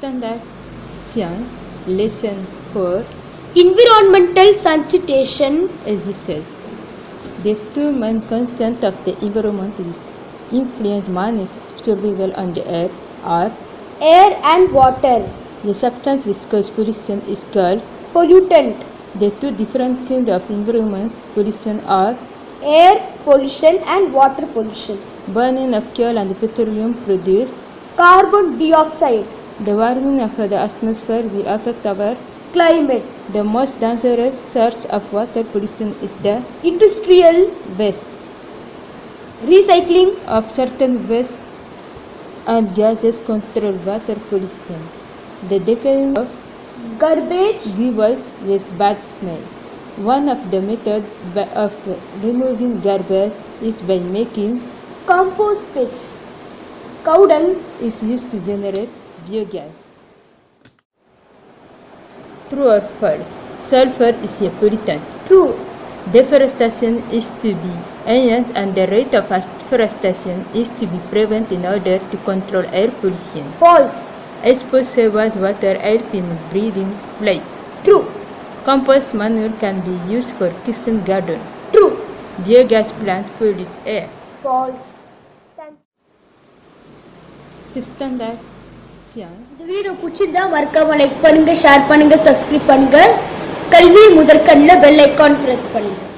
Standard Science Lesson 4 Environmental Sanitation Existence. The two main constants of the environment influence man's survival on the earth are air and water. the substance which causes pollution is called Pollutant. the two different kinds of environment pollution are Air pollution and water pollution. burning of coal and petroleum produce. Carbon dioxide. The warming of the atmosphere will affect our Climate. the most dangerous source of water pollution is the Industrial. waste Recycling. of certain waste and gases control water pollution. The decaying of Garbage. give us this bad smell. One of the methods of removing garbage is by making Compost pits. Cow dung. is used to generate biogas. True or false? Sulfur is a pollutant. True. Deforestation is to be enhanced and the rate of afforestation is to be prevented in order to control air pollution. False. Exposed sewage water help in breeding flies. True. Compost manure can be used for kitchen garden. True. Biogas plants pollute air. False. Thank you. Standard Science. இந்த video பிடிச்சிருந்தா மறக்காம like பண்ணுங்க, share பண்ணுங்க, subscribe பண்ணுங்க. கல்வி முதற்கண்ணில் bell icon press பண்ணுங்க.